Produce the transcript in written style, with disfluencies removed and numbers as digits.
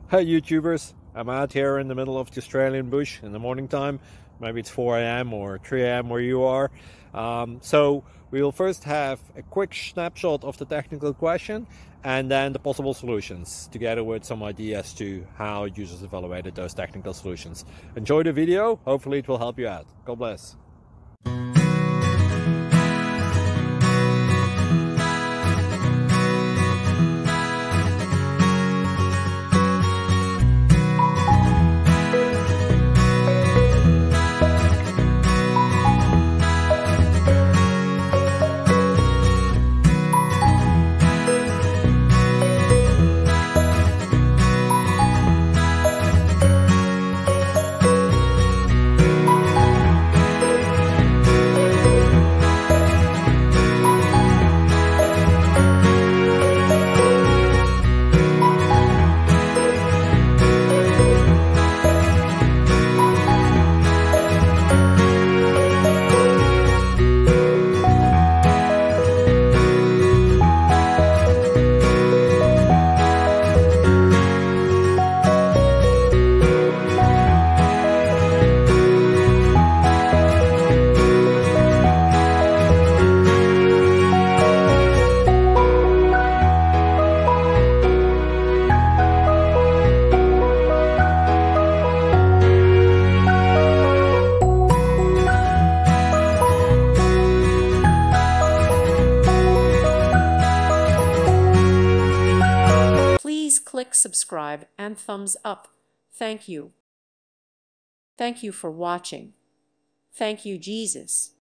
Hey YouTubers, I'm out here in the middle of the Australian bush in the morning time. Maybe it's 4 a.m. or 3 a.m. where you are. So we will first have a quick snapshot of the technical question and then the possible solutions, together with some ideas to how users evaluated those technical solutions. Enjoy the video, hopefully it will help you out. God bless. Please click subscribe and thumbs up. Thank you. Thank you for watching. Thank you, Jesus.